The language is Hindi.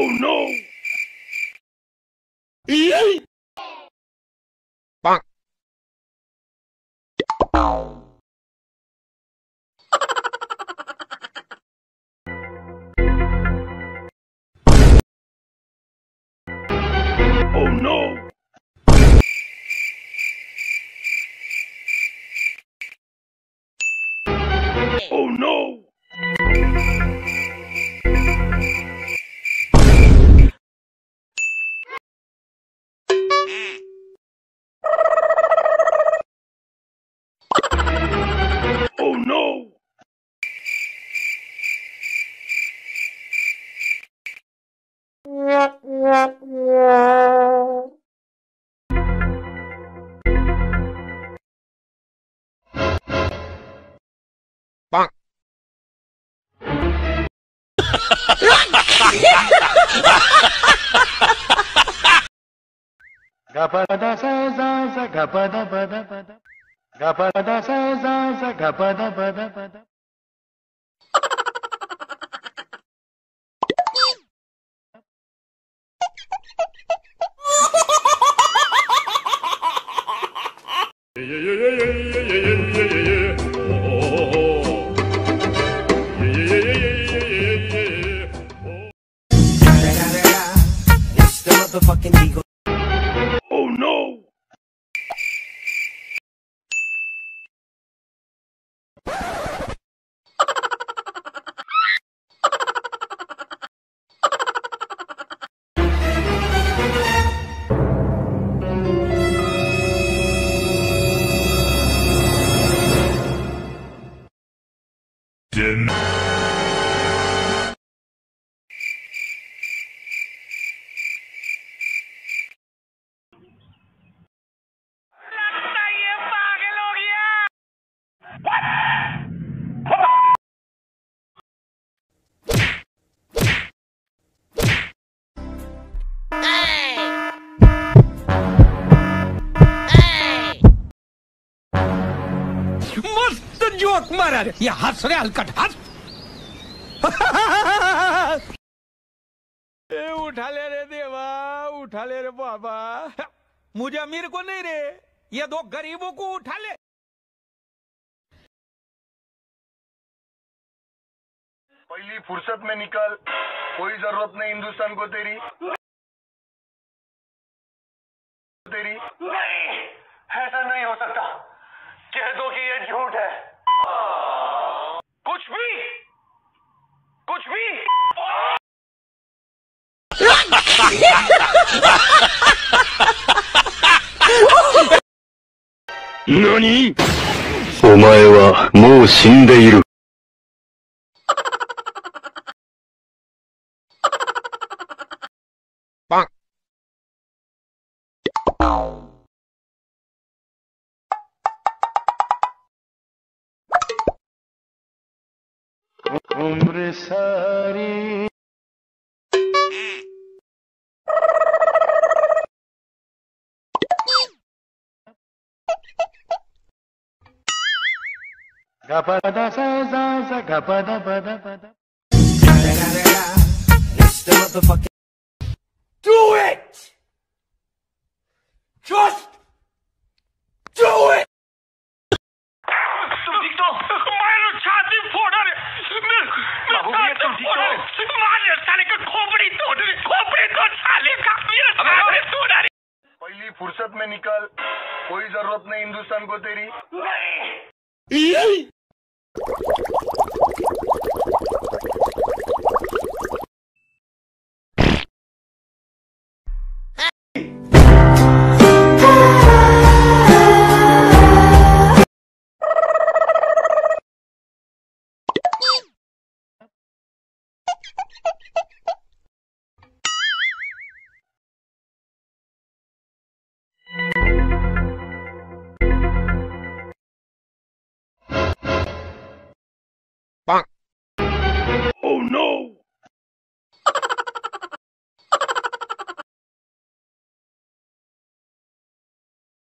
Oh no! Punk. Oh no! Oh no! Oh no! Punk. Gapada sa za za gapada pada pada. Gapada sa za za gapada pada pada. It's the motherfucking Eagle. Oh no! मस्त जोक मारा रे या हंस रे हलकट हंस उठा ले रे देवा उठा ले रे बाबा मुझे अमीर को नहीं रे ये दो गरीबों को उठा ले पहली फुर्सत में निकल कोई जरूरत नहीं हिंदुस्तान को तेरी नहीं ऐसा नहीं हो सकता कह दो कि ये झूठ है कुछ भी NANI?! お前はもう死んでいる。 Punk. उम्र सारी gapada sa za za gapada pada pada. It's the motherfucking. Do it just do it तुम ठीक तो मारो छाती फोड़ रे बाबू भैया तुम ठीक तो मारे साले का खोपड़ी तोड़ साले का मेरा साले तोड़ रे पहली फुर्सत में निकल कोई जरूरत नहीं हिंदुस्तान को तेरी नहीं!